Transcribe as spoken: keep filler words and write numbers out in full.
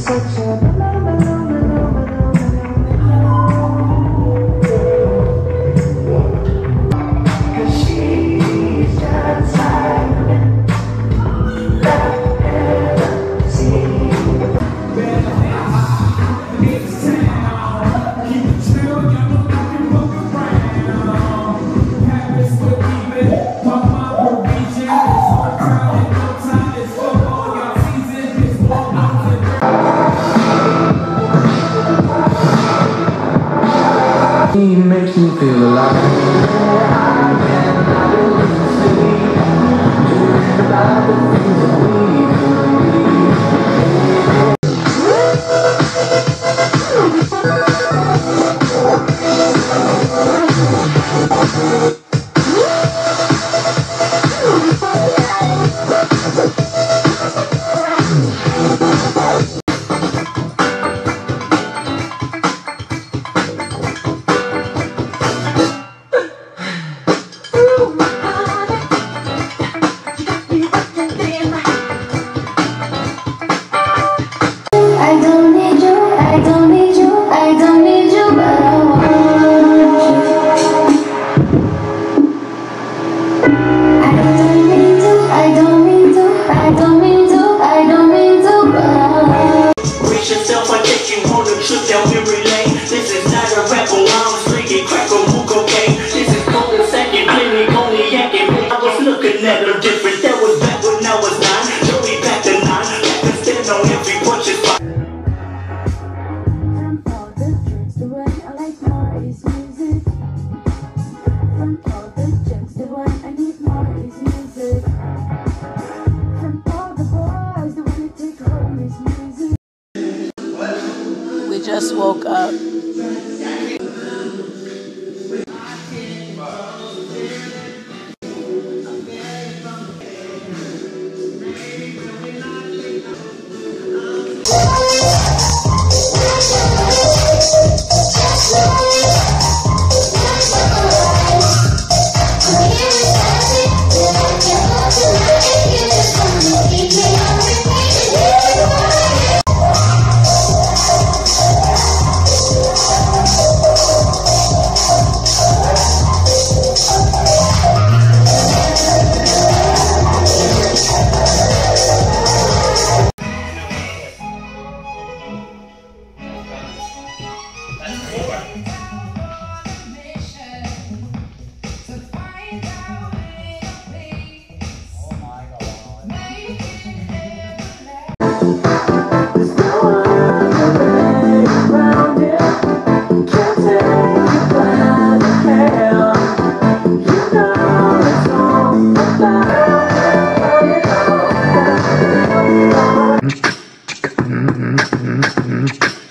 such a He makes me feel alive. About the things that we different. That was back when I was nine. Show me back to nine. Back to stand on every punch is fine. From all the drinks, the one I like more is music. From all the drinks, the one I need more is music. From all the boys, the one I take home is music. We just woke up. Mm-hmm.